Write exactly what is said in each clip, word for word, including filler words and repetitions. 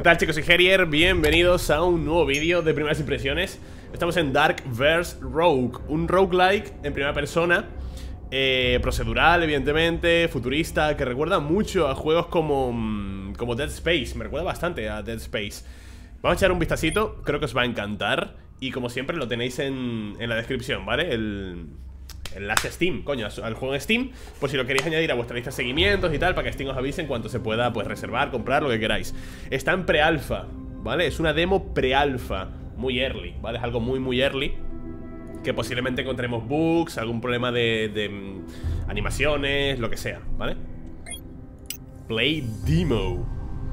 ¿Qué tal, chicos? Soy Herier, bienvenidos a un nuevo vídeo de primeras impresiones. Estamos en Darkverse Rogue, un roguelike en primera persona, eh, procedural, evidentemente, futurista, que recuerda mucho a juegos como, como Dead Space. Me recuerda bastante a Dead Space. Vamos a echar un vistacito, creo que os va a encantar. Y como siempre lo tenéis en, en la descripción, ¿vale? El enlace a Steam, coño, al juego en Steam, por si lo queréis añadir a vuestra lista de seguimientos y tal, para que Steam os avise en cuanto se pueda, pues, reservar, comprar, lo que queráis. Está en pre-alfa, ¿vale? Es una demo pre-alfa, muy early, ¿vale? Es algo muy, muy early, que posiblemente encontremos bugs, algún problema de, de um, animaciones, lo que sea, ¿vale? Play Demo.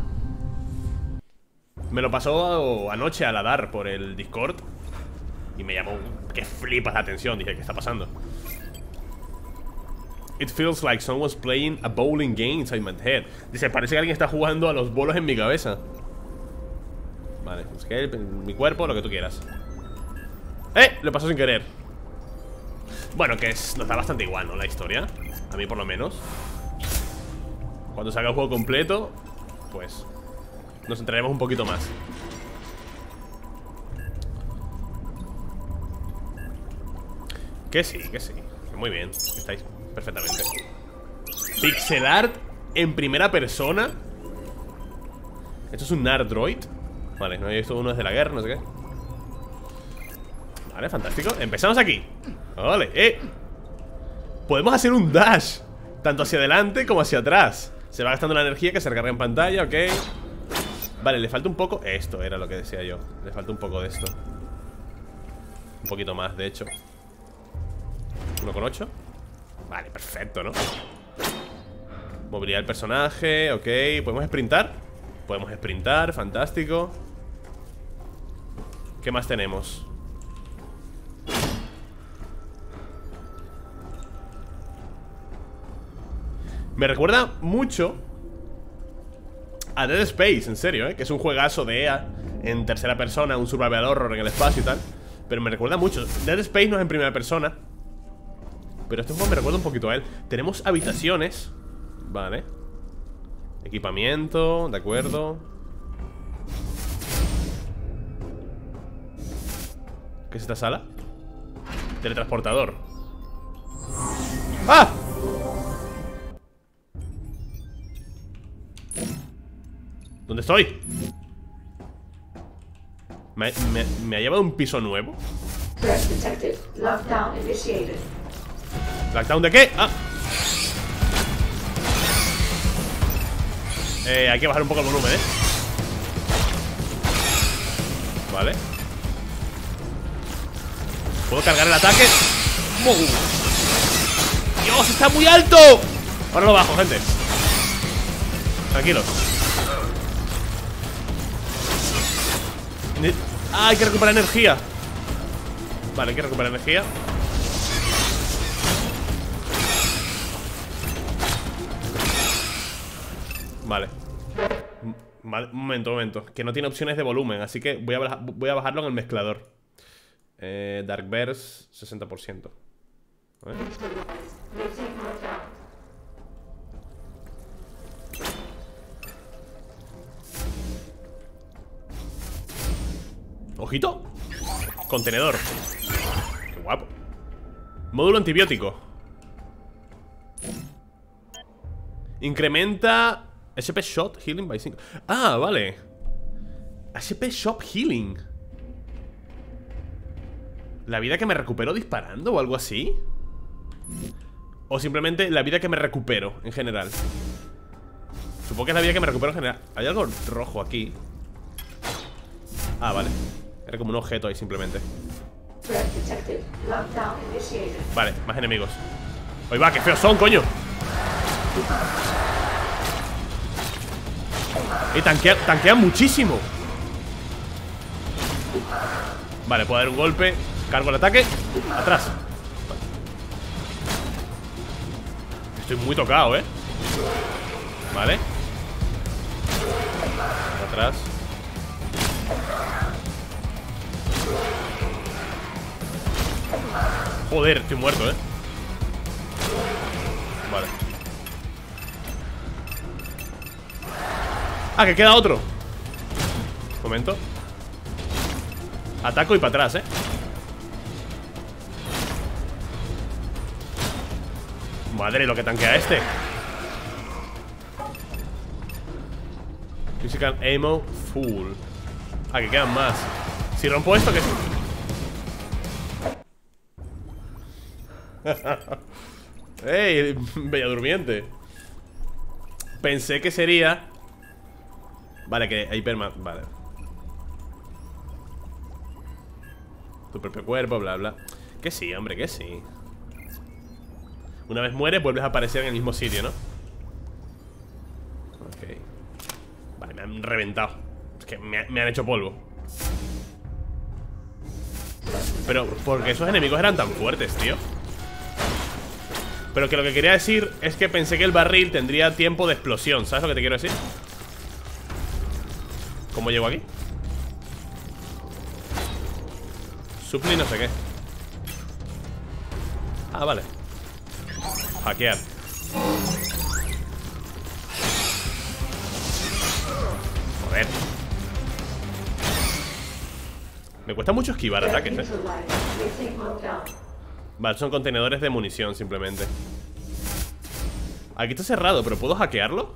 Me lo pasó anoche a la dar por el Discord y me llamó que flipas la atención. Dije, ¿qué está pasando? It feels like someone's playing a bowling game inside my head. Dice, parece que alguien está jugando a los bolos en mi cabeza. Vale, es que mi cuerpo, lo que tú quieras. ¡Eh! Le pasó sin querer. Bueno, que es, nos da bastante igual, ¿no? La historia, a mí por lo menos. Cuando salga el juego completo, pues nos entraremos un poquito más. Que sí, que sí. Muy bien, estáis perfectamente. Pixel art en primera persona. Esto es un Nardroid. Vale, no he visto uno desde la guerra, no sé qué. Vale, fantástico. Empezamos aquí. Vale, eh podemos hacer un dash tanto hacia adelante como hacia atrás. Se va gastando la energía que se recarga en pantalla, ok. Vale, le falta un poco. Esto era lo que decía yo. Le falta un poco de esto. Un poquito más, de hecho. uno con ocho. Vale, perfecto, ¿no? Movilidad del personaje, ok. ¿Podemos sprintar? Podemos sprintar, fantástico. ¿Qué más tenemos? Me recuerda mucho a Dead Space, en serio, ¿eh? Que es un juegazo de E A en tercera persona, un survival horror en el espacio y tal. Pero me recuerda mucho. Dead Space no es en primera persona, pero este juego me recuerda un poquito a él. Tenemos habitaciones. Vale. Equipamiento, de acuerdo. ¿Qué es esta sala? Teletransportador. ¡Ah! ¿Dónde estoy? ¿Me, me, ¿Me ha llevado a un piso nuevo? ¿Lockdown de qué? Ah. Eh, hay que bajar un poco el volumen, ¿eh? Vale. ¿Puedo cargar el ataque? ¡Wow! ¡Dios, está muy alto! Ahora lo bajo, gente. Tranquilos. Ah, hay que recuperar energía. Vale, hay que recuperar energía. Vale. Vale, un momento, un momento. Que no tiene opciones de volumen, así que voy a, baja, voy a bajarlo en el mezclador. eh, Darkverse, sesenta por ciento. A ver. Ojito. Contenedor. Qué guapo. Módulo antibiótico. Incrementa H P Shot Healing by cinco. Ah, vale. H P Shot Healing. ¿La vida que me recupero disparando o algo así? O simplemente la vida que me recupero en general. Supongo que es la vida que me recupero en general. Hay algo rojo aquí. Ah, vale. Era como un objeto ahí simplemente. Vale, más enemigos. ¡Oye, va! ¡Qué feos son, coño! Y tanquea, tanquean muchísimo. Vale, puedo dar un golpe. Cargo el ataque. Atrás. Estoy muy tocado, ¿eh? Vale. Atrás. Joder, estoy muerto, ¿eh? Vale. Ah, que queda otro. Momento. Ataco y para atrás, eh. Madre, lo que tanquea este. Physical ammo full. Ah, que quedan más. Si rompo esto, ¿qué? ¡Ey! Bella durmiente. Pensé que sería... Vale, que hay perma... Vale. Tu propio cuerpo, bla, bla. Que sí, hombre, que sí. Una vez mueres, vuelves a aparecer en el mismo sitio, ¿no? Ok. Vale, me han reventado. Es que me, me han hecho polvo. Pero, ¿por qué esos enemigos eran tan fuertes, tío? Pero que lo que quería decir es que pensé que el barril tendría tiempo de explosión. ¿Sabes lo que te quiero decir? ¿Cómo llego aquí? Supli no sé qué. Ah, vale. Hackear. Joder. Me cuesta mucho esquivar ataques, eh. Vale, son contenedores de munición simplemente. Aquí está cerrado, pero ¿puedo hackearlo?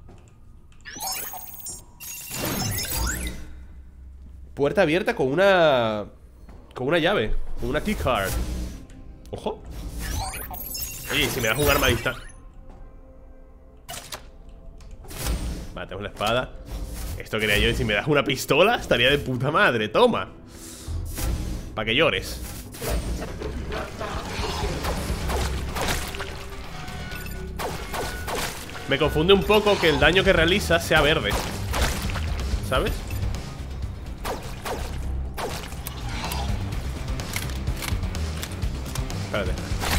Puerta abierta con una... Con una llave. Con una keycard. Ojo. Oye, si me das un arma a distancia. Vale, tengo la espada. Esto quería yo. Y si me das una pistola, estaría de puta madre. Toma. Para que llores. Me confunde un poco que el daño que realiza sea verde. ¿Sabes? Espérate.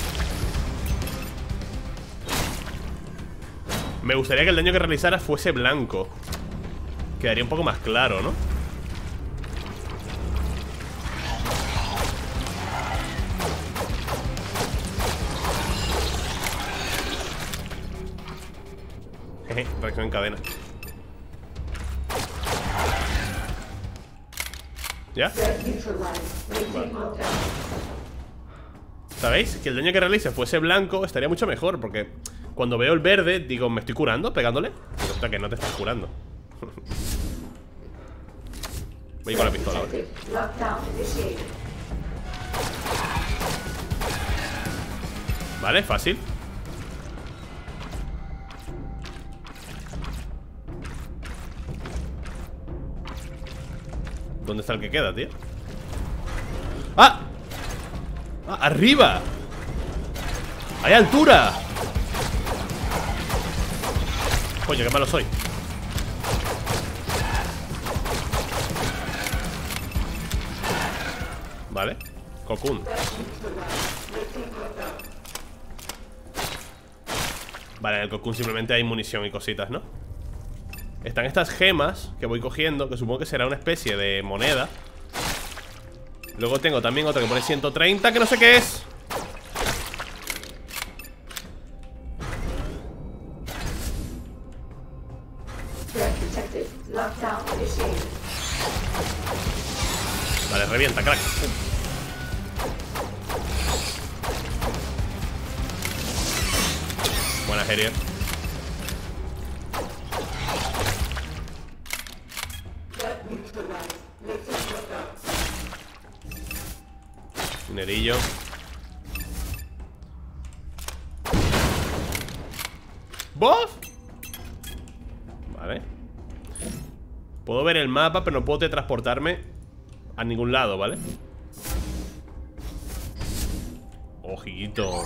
Me gustaría que el daño que realizara fuese blanco. Quedaría un poco más claro, ¿no? Jeje, reacción en cadena. ¿Ya? Vale. ¿Sabéis? Que el daño que realice fuese blanco estaría mucho mejor, porque cuando veo el verde, digo, ¿me estoy curando pegándole? Pero resulta que no te estás curando. Voy con la pistola ahora. Vale, fácil. ¿Dónde está el que queda, tío? ¡Ah! ¡Ah! ¡Arriba! ¡Hay altura! Coño, qué malo soy. Vale, Cocoon. Vale, en el Cocoon simplemente hay munición y cositas, ¿no? Están estas gemas que voy cogiendo, que supongo que será una especie de moneda. Luego tengo también otra que pone ciento treinta, que no sé qué es. Vale, revienta, crack. Pum. Buena, Harrier. Minerillo. ¿Bof? Vale. Puedo ver el mapa, pero no puedo teletransportarme a ningún lado, ¿vale? Ojito.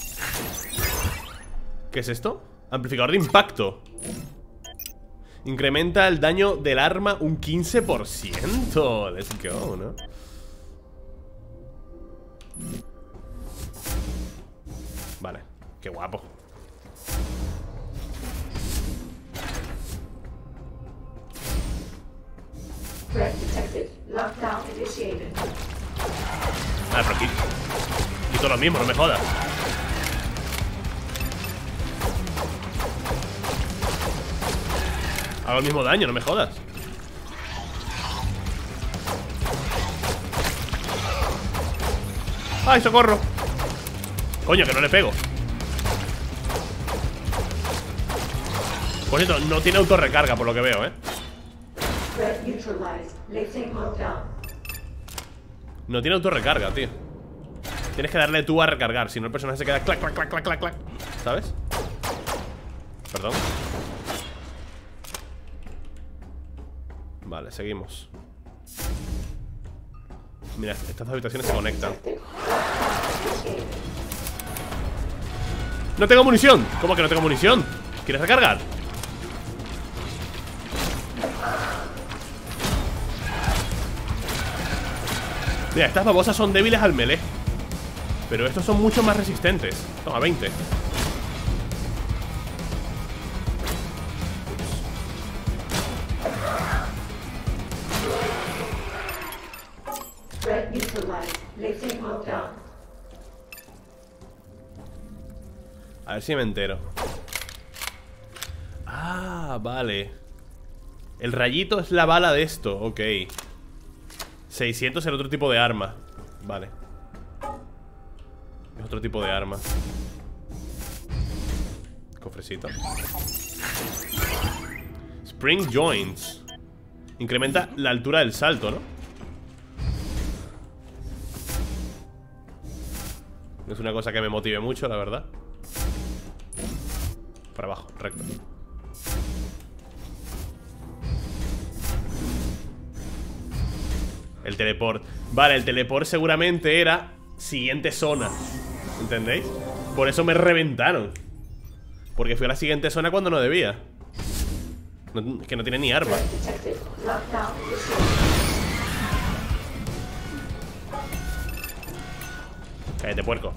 ¿Qué es esto? Amplificador de impacto. Incrementa el daño del arma un quince por ciento. Let's go, ¿no? Vale, qué guapo. Ah, pero aquí quito lo mismo, no me jodas. Hago el mismo daño, no me jodas. ¡Ay, socorro! Coño, que no le pego. Por cierto, no tiene autorrecarga por lo que veo, ¿eh? No tiene autorrecarga, tío. Tienes que darle tú a recargar, si no el personaje se queda clac, clac, clac, clac, clac, clac. ¿Sabes? Perdón. Vale, seguimos. Mira, estas dos habitaciones se conectan. ¡No tengo munición! ¿Cómo que no tengo munición? ¿Quieres recargar? Mira, estas babosas son débiles al melee, pero estos son mucho más resistentes. Toma, veinte. A ver si me entero. Ah, vale. El rayito es la bala de esto, ok. seiscientos el otro tipo de arma. Vale. Es otro tipo de arma. Cofrecito. Spring Joints. Incrementa la altura del salto, ¿no? No es una cosa que me motive mucho, la verdad. Para abajo, recto. El teleport. Vale, el teleport seguramente era siguiente zona. ¿Entendéis? Por eso me reventaron. Porque fui a la siguiente zona cuando no debía. No, que no tiene ni arma. Cállate, puerco.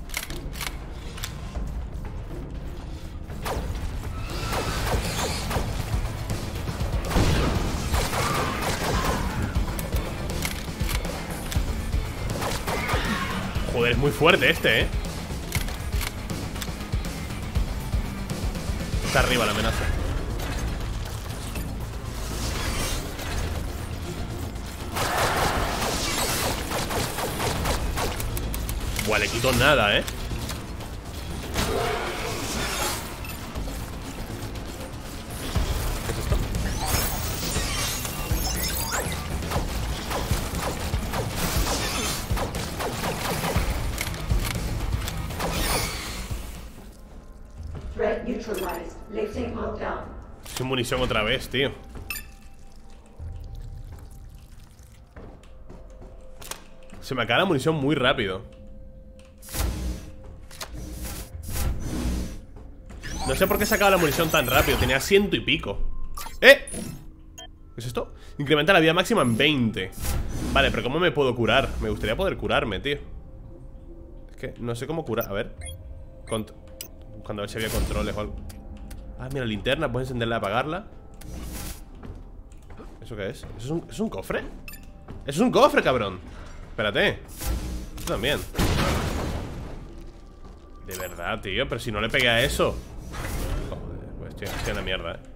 Joder, es muy fuerte este, ¿eh? Está arriba la amenaza. Buah, le quito nada, ¿eh? ¿Qué es esto? Sin munición otra vez, tío. Se me acaba la munición muy rápido. No sé por qué se acaba la munición tan rápido. Tenía ciento y pico. ¡Eh! ¿Qué es esto? Incrementa la vida máxima en veinte. Vale, pero ¿cómo me puedo curar? Me gustaría poder curarme, tío. Es que no sé cómo curar. A ver. Cont Buscando a ver si había controles o algo. Ah, mira, linterna. Puedes encenderla y apagarla. ¿Eso qué es? ¿Eso es un, ¿eso es un cofre? ¡Eso es un cofre, cabrón! Espérate. Esto también. De verdad, tío. Pero si no le pegué a eso. Joder, pues estoy, estoy en la mierda, eh.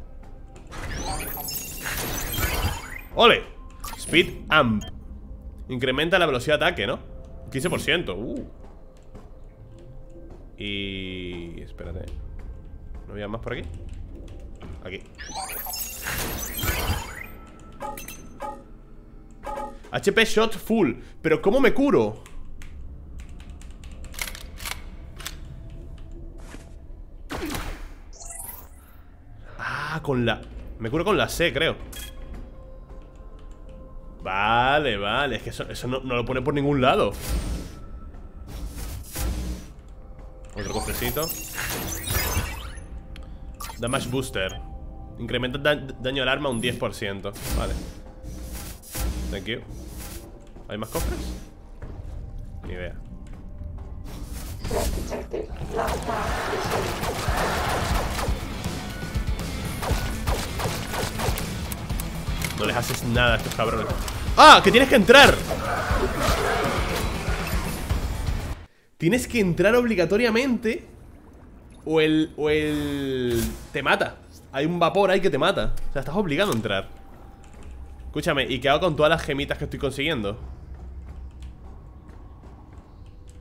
¡Ole! Speed Amp. Incrementa la velocidad de ataque, ¿no? quince por ciento. Uh. Y... espérate. ¿No había más por aquí? Aquí. H P Shot Full. ¿Pero cómo me curo? Ah, con la... me curo con la C, creo. Vale, vale. Es que eso, eso no, no lo pone por ningún lado. Otro cofrecito. Damage Booster. Incrementa da daño al arma un diez por ciento. Vale. Thank you. ¿Hay más cofres? Ni idea. No les haces nada a estos cabrones. ¡Ah! ¡Que tienes que entrar! Tienes que entrar obligatoriamente. O el... O el... te mata. Hay un vapor ahí que te mata. O sea, estás obligado a entrar. Escúchame, ¿y qué hago con todas las gemitas que estoy consiguiendo?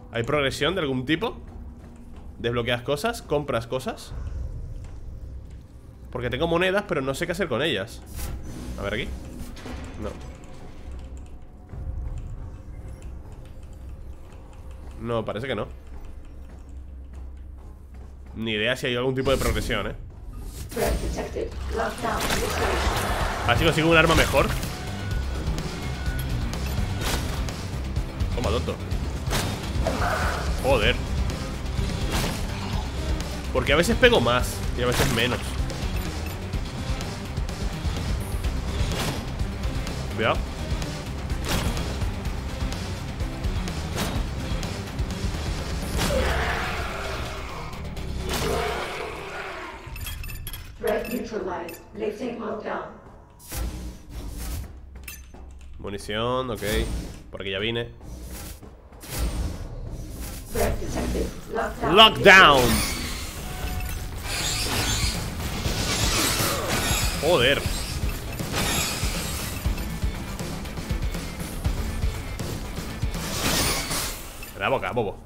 ¿Hay progresión de algún tipo? ¿Desbloqueas cosas? ¿Compras cosas? Porque tengo monedas, pero no sé qué hacer con ellas. A ver aquí. No. No, parece que no. Ni idea si hay algún tipo de progresión, eh. Así consigo un arma mejor. Toma, tonto. Joder. Porque a veces pego más y a veces menos. Cuidado. Munición, ok. Por aquí ya vine. Lockdown. Joder. En la boca, bobo.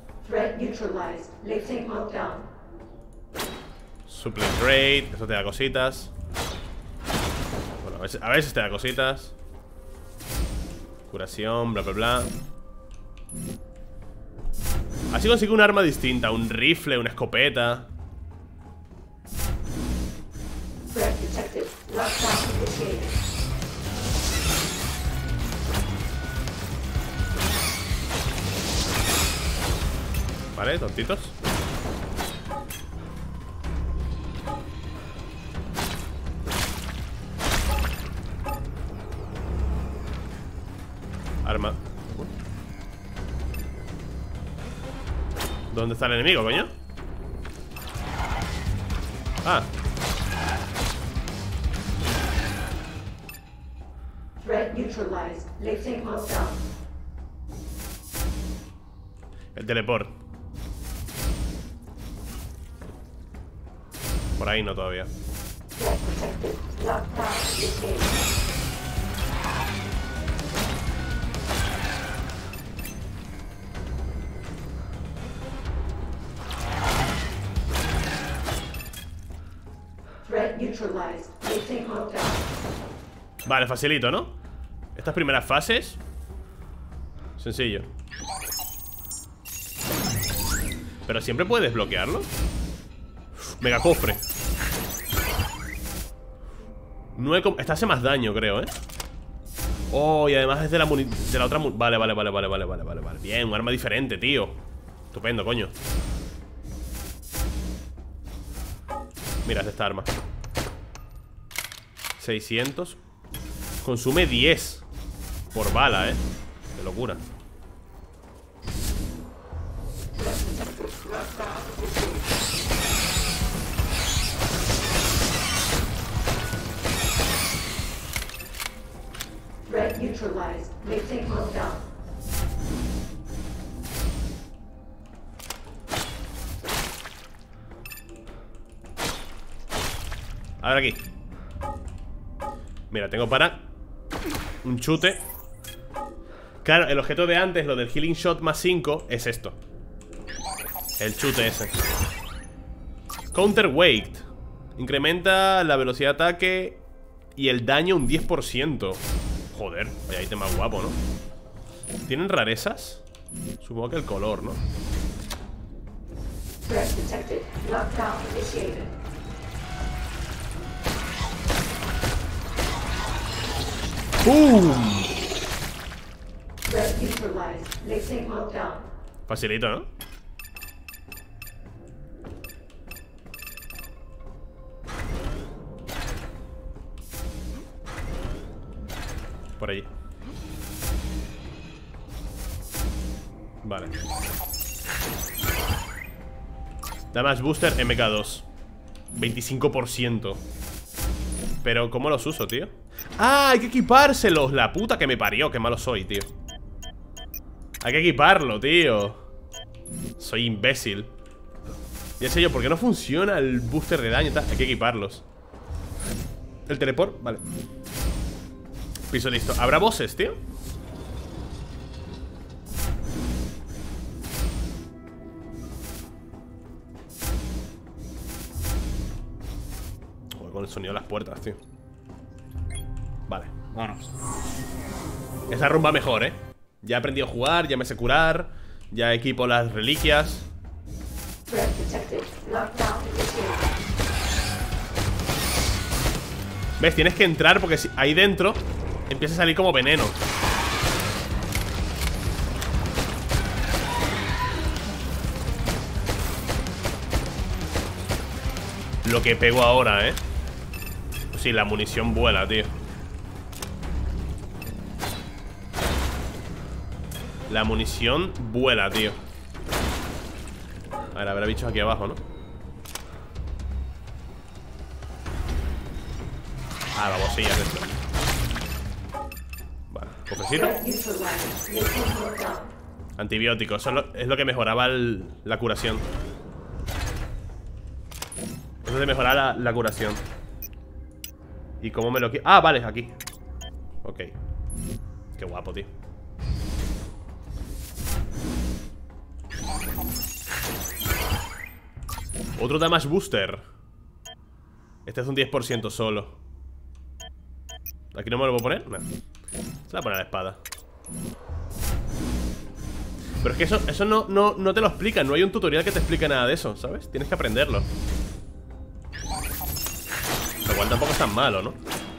Supplement rate, eso te da cositas. Bueno, a veces, a veces te da cositas. Curación, bla bla bla. Así consigo un arma distinta, un rifle, una escopeta. Vale, tontitos. Arma. ¿Dónde está el enemigo, coño? Ah. El teleport. Por ahí no todavía. Vale, facilito, ¿no? Estas primeras fases. Sencillo. Pero siempre puedes desbloquearlo. Mega cofre. nueve... Esta hace más daño, creo, ¿eh? Oh, y además es de la, muni... de la otra... Vale, vale, vale, vale, vale, vale, vale, vale. Bien, un arma diferente, tío. Estupendo, coño. Mira, es esta arma. seiscientos. Consume diez por bala, eh. Qué locura. Threat neutralized. Lifting lockdown. A ver aquí. Mira, tengo para un chute. Claro, el objeto de antes, lo del healing shot más cinco, es esto. El chute ese. Counterweight. Incrementa la velocidad de ataque y el daño un diez por ciento. Joder, vaya ítem más guapo, ¿no? ¿Tienen rarezas? Supongo que el color, ¿no? Threat detected. Lockdown initiated. ¡Pum! Threat neutralized. Lifting lockdown. Facilito, ¿no? Por allí. Vale. Damage Booster M K dos. veinticinco por ciento. Pero ¿cómo los uso, tío? ¡Ah! Hay que equipárselos. La puta que me parió. Qué malo soy, tío. Hay que equiparlo, tío. Soy imbécil. Ya sé yo, ¿por qué no funciona el booster de daño y tal? Hay que equiparlos. El teleport, vale. Piso listo. ¿Habrá bosses, tío? con el sonido de las puertas, tío. Vale. Vámonos. Esa rumba mejor, ¿eh? Ya he aprendido a jugar, ya me sé curar. Ya equipo las reliquias. Threat detected. Lockdown initiated. ¿Ves? Tienes que entrar porque si ahí dentro empieza a salir como veneno. Lo que pego ahora, ¿eh? Sí, la munición vuela, tío. La munición vuela, tío. A ver, habrá bichos aquí abajo, ¿no? Ah, la bocilla de esto. Vale, cofrecito. Threat neutralized. Lifting lockdown. Antibióticos, eso es lo, es lo que mejoraba el- la curación. Eso de mejorar la, la curación. ¿Y cómo me lo quiero? Ah, vale, aquí. Ok. Qué guapo, tío. Otro damage booster. Este es un diez por ciento solo. ¿Aquí no me lo puedo poner? No. Se la pone a la espada. Pero es que eso, eso no, no, no te lo explica. No hay un tutorial que te explique nada de eso, ¿sabes? Tienes que aprenderlo. Lo cual tampoco es tan malo, ¿no?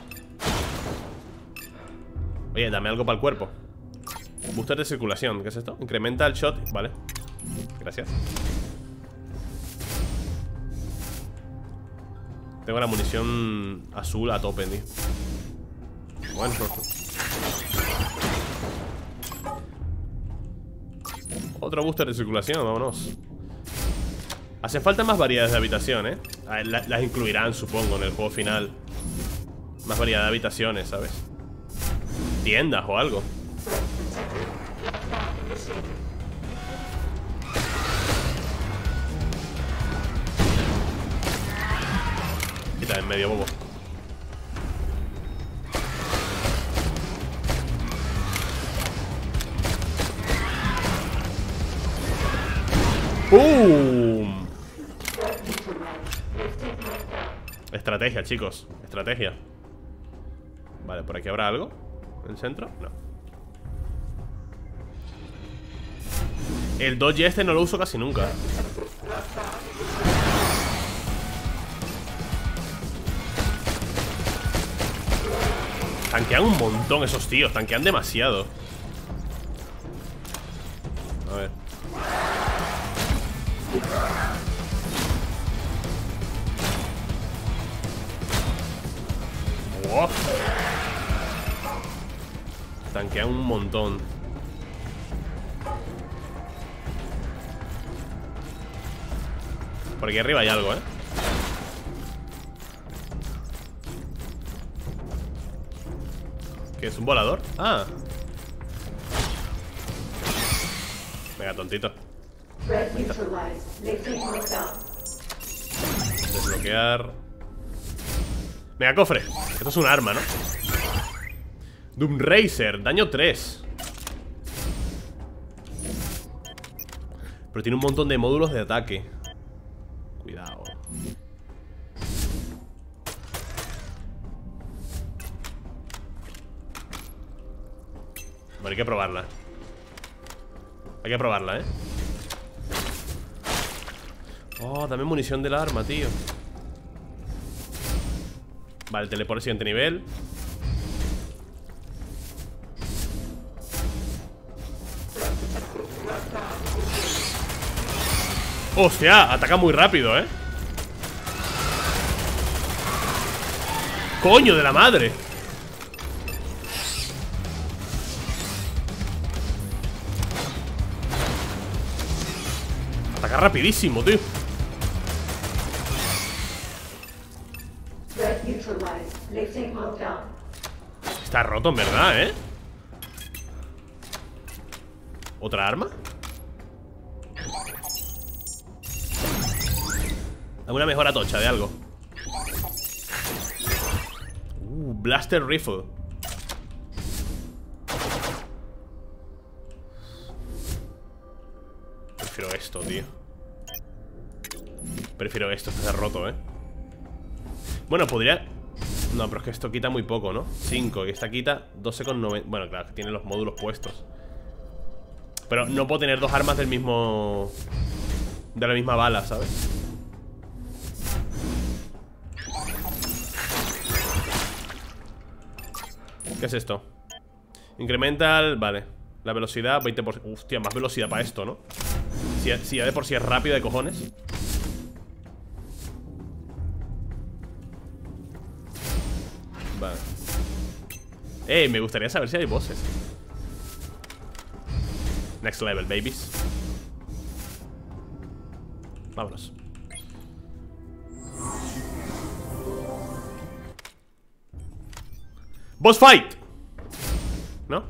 Oye, dame algo para el cuerpo. Booster de circulación, ¿qué es esto? Incrementa el shot, vale. Gracias. Tengo la munición azul a tope, tío. Bueno. Otro booster de circulación, vámonos. Hacen falta más variedades de habitación, ¿eh? A ver, la- las incluirán, supongo, en el juego final. Más variedad de habitaciones, ¿sabes? Tiendas o algo. Quita en medio, bobo. ¡Pum! Estrategia, chicos. Estrategia. Vale, ¿por aquí habrá algo? ¿En el centro? No. El dodge este no lo uso casi nunca. Tanquean un montón esos tíos. Tanquean demasiado. A ver. Wow. Tanquean un montón. Por aquí arriba hay algo, ¿eh? ¿Qué es? ¿Un volador? Ah. Venga, tontito. Threat neutralized. Lifting lockdown. Desbloquear. Venga, cofre. Esto es un arma, ¿no? Doom Racer, daño tres. Pero tiene un montón de módulos de ataque. Cuidado. Bueno, hay que probarla. Hay que probarla, ¿eh? Oh, dame munición del arma, tío. Vale, teleport siguiente nivel. Hostia, ataca muy rápido, ¿eh? ¡Coño de la madre! Ataca rapidísimo, tío. Threat neutralized. Lifting lockdown. Está roto en verdad, ¿eh? ¿Otra arma? Alguna mejora tocha de algo. Uh, Blaster Rifle. Prefiero esto, tío. Prefiero esto, está roto, ¿eh? Bueno, podría... No, pero es que esto quita muy poco, ¿no? cinco, y esta quita doce coma noventa. Bueno, claro, que tiene los módulos puestos. Pero no puedo tener dos armas del mismo... De la misma bala, ¿sabes? ¿Qué es esto? Incrementa el... Vale. La velocidad, veinte por ciento. Hostia, más velocidad para esto, ¿no? Si, si ya de por sí es rápido de cojones. Vale. Eh, me gustaría saber si hay bosses. Next level, babies. Vámonos. Boss fight. ¿No?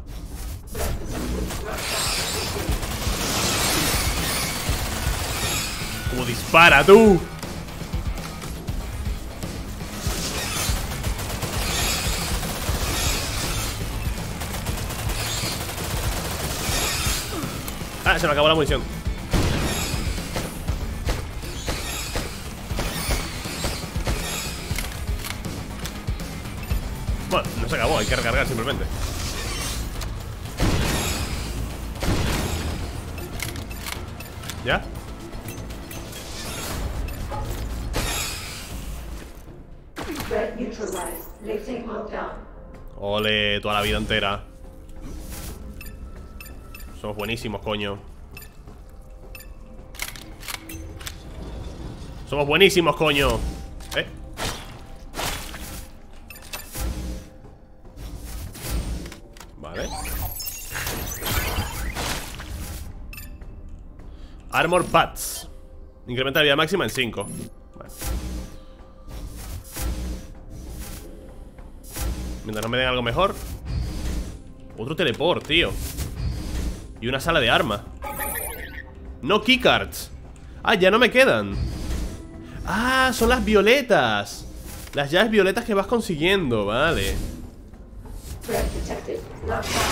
¡Cómo dispara, tú! Ah, se me acabó la munición. Bueno, no se acabó, hay que recargar simplemente. ¿Ya? Threat neutralized. Lifting lockdown. Ole, toda la vida entera. Somos buenísimos, coño. Somos buenísimos, coño. Eh Vale. Armor Pads. Incrementa la vida máxima en cinco. Vale. Mientras no me den algo mejor. Otro teleport, tío. Y una sala de arma. No keycards. Ah, ya no me quedan. Ah, son las violetas. Las llaves violetas que vas consiguiendo. Vale. Threat detected. Lockdown.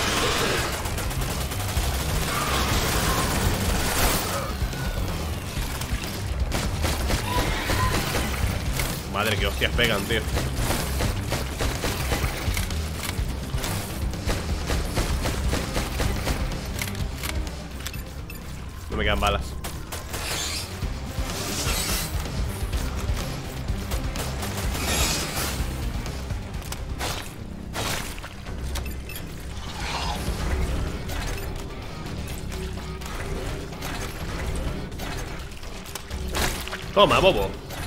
Madre, que hostias pegan, tío. No me quedan balas. Toma, bobo.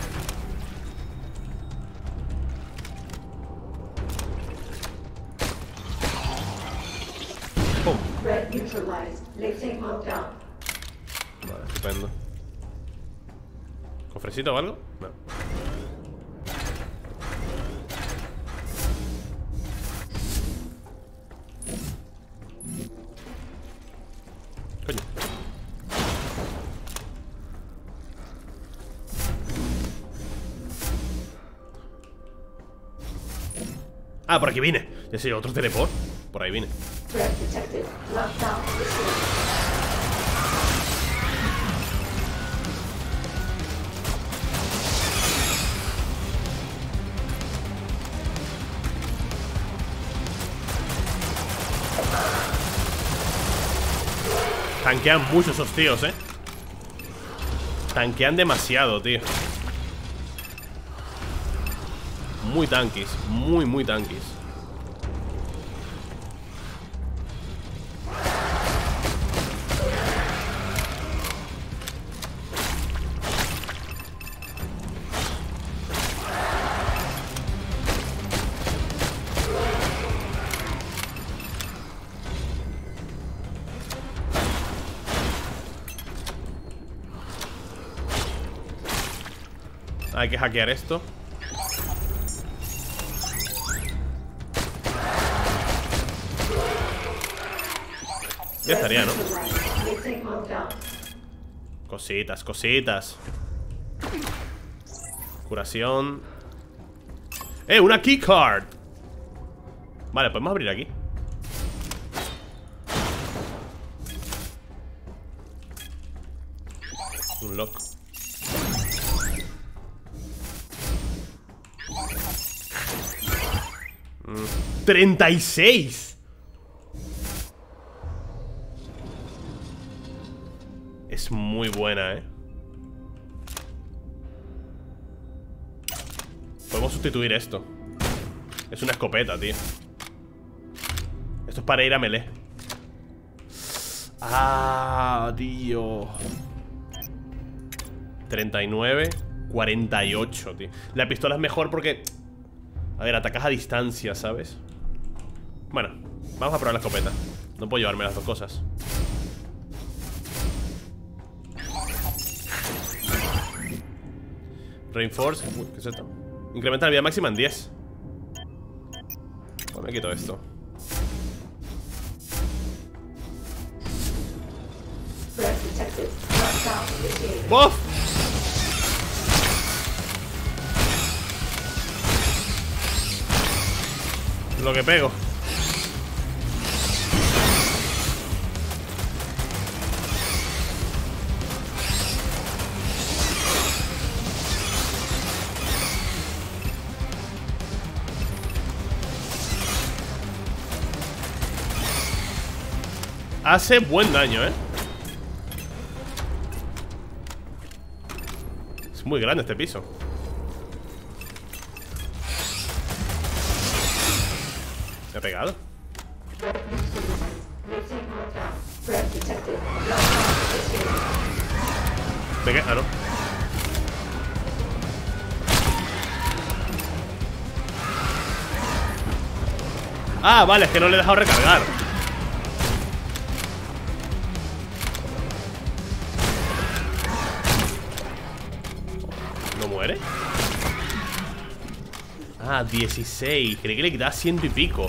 Pum. Threat neutralized. Lifting lockdown. Vale, estupendo. ¿Cofrecito o algo? No. Coño. Ah, por aquí vine. Ya sé, otro teleport. Por ahí vine. Threat detected. Lockdown. Tanquean mucho esos tíos, eh. Tanquean demasiado, tío. Muy tanquis. Muy, muy tanquis. Hay que hackear esto. Ya estaría, ¿no? Lifting lockdown. Cositas, cositas. Curación. ¡Eh! ¡Una keycard! Vale, podemos abrir aquí. Un lock. treinta y seis. Es muy buena, eh. Podemos sustituir esto. Es una escopeta, tío. Esto es para ir a melee. Ah, tío. treinta y nueve, cuarenta y ocho, tío. La pistola es mejor porque... A ver, atacas a distancia, ¿sabes? Bueno, vamos a probar la escopeta. No puedo llevarme las dos cosas. Reinforce. Uy, ¿qué es esto? Incrementa la vida máxima en diez. Pues me quito esto. ¡Buff! Lo que pego. Hace buen daño, ¿eh? Es muy grande este piso. ¿Se ha pegado? ¿Pegué? Ah, no. Ah, vale, es que no le he dejado recargar. ¿No muere? Ah, dieciséis. Creí que le quitaba ciento y pico.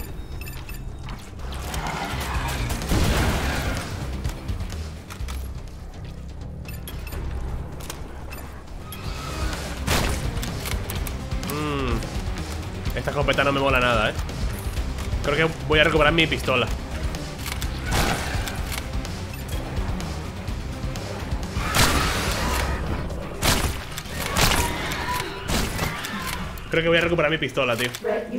Mmm. Esta escopeta no me mola nada, eh. Creo que voy a recuperar mi pistola. Creo que voy a recuperar mi pistola, tío.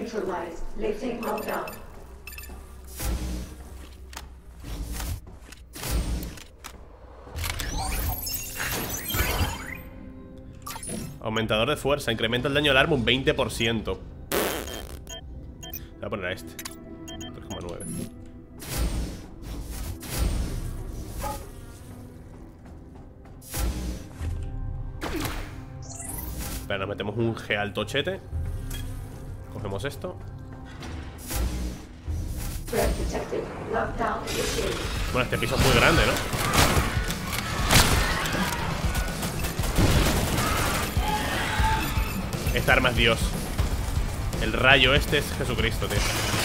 Aumentador de fuerza. Incrementa el daño del arma un veinte por ciento. Voy a poner a este. tres coma nueve. Espera, nos metemos un G al tochete. Cogemos esto. Bueno, este piso es muy grande, ¿no? Esta arma es Dios. El rayo este es Jesucristo, tío.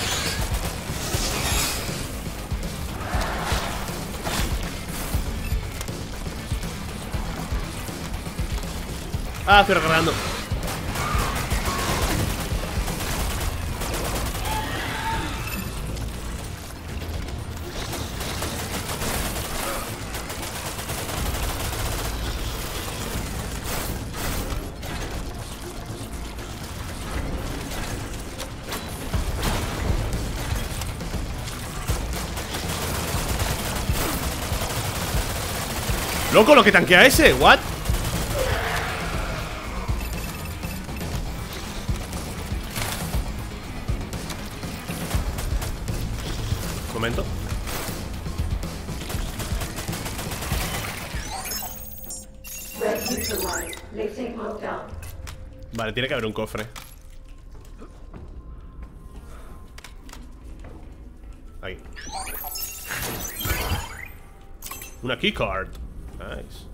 Ah, estoy recargando. Loco, lo que tanquea ese, what? Un momento. Vale, tiene que haber un cofre. Ahí. Una keycard. Nice.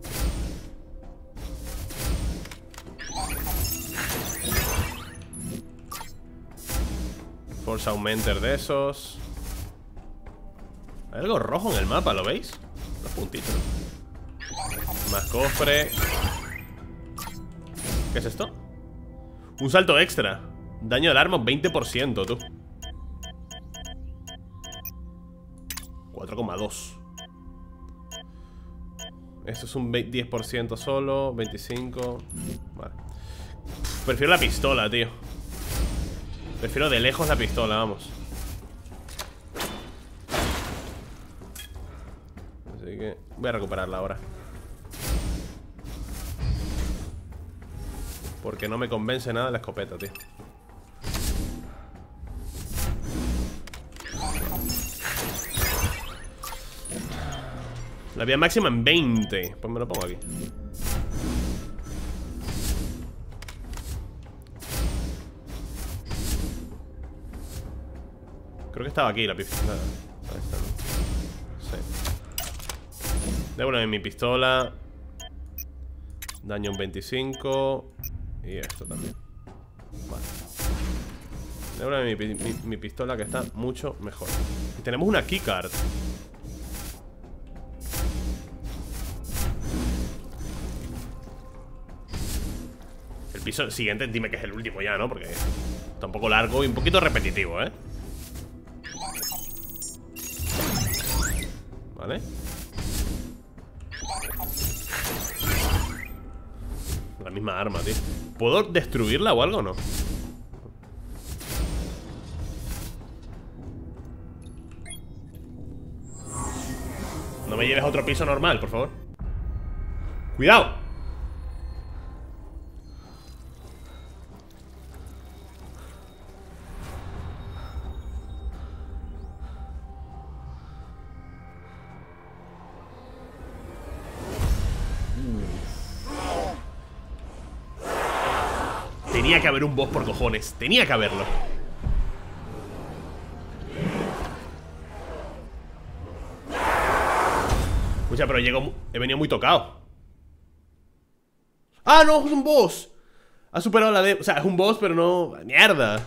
Force Augmenter de esos. Hay algo rojo en el mapa, ¿lo veis? Los puntitos. Más cofre. ¿Qué es esto? Un salto extra. Daño del arma veinte por ciento, tú. cuatro coma dos. Esto es un diez por ciento solo. veinticinco. Vale. Prefiero la pistola, tío. Prefiero de lejos la pistola, vamos. Así que voy a recuperarla ahora. Porque no me convence nada la escopeta, tío. La vida máxima en veinte. Pues me lo pongo aquí. Creo que estaba aquí la pistola. Ahí está, ¿no? Sí. Devuélveme mi pistola. Daño un veinticinco. Y esto también. Vale. Devuélveme mi, mi, mi pistola, que está mucho mejor. Y tenemos una keycard. El piso siguiente, dime que es el último ya, ¿no? Porque está un poco largo y un poquito repetitivo, ¿eh? Vale. La misma arma, tío. ¿Puedo destruirla o algo o no? No me lleves a otro piso normal, por favor. ¡Cuidado! Tenía que haber un boss por cojones. Tenía que haberlo. Escucha, pero llego... He venido muy tocado. ¡Ah, no! ¡Es un boss! Ha superado la de... O sea, es un boss, pero no... ¡Mierda!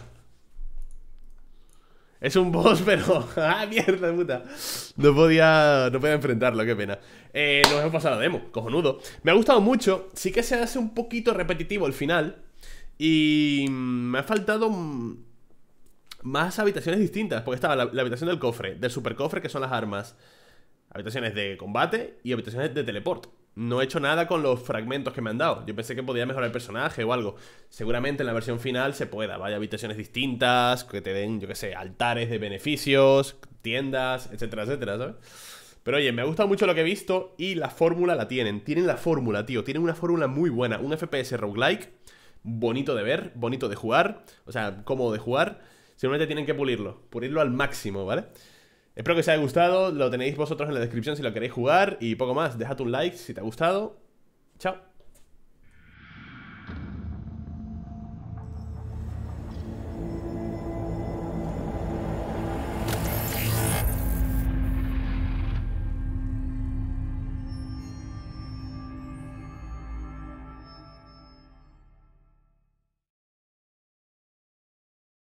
Es un boss, pero... ¡Ah, mierda, puta! No podía... No podía enfrentarlo, qué pena. Eh, nos hemos pasado la demo. Cojonudo. Me ha gustado mucho. Sí que se hace un poquito repetitivo el final. Y me ha faltado más habitaciones distintas. Porque estaba la, la habitación del cofre, del supercofre, que son las armas, habitaciones de combate y habitaciones de teleport. No he hecho nada con los fragmentos que me han dado. Yo pensé que podía mejorar el personaje o algo. Seguramente en la versión final se pueda. Vaya habitaciones distintas, que te den, yo qué sé, altares de beneficios, tiendas, etcétera, etcétera, ¿sabes? Pero oye, me ha gustado mucho lo que he visto. Y la fórmula la tienen. Tienen la fórmula, tío. Tienen una fórmula muy buena. Un F P S roguelike bonito de ver, bonito de jugar. O sea, cómodo de jugar. Simplemente tienen que pulirlo, pulirlo al máximo, ¿vale? Espero que os haya gustado. Lo tenéis vosotros en la descripción si lo queréis jugar. Y poco más, dejad un like si te ha gustado. Chao.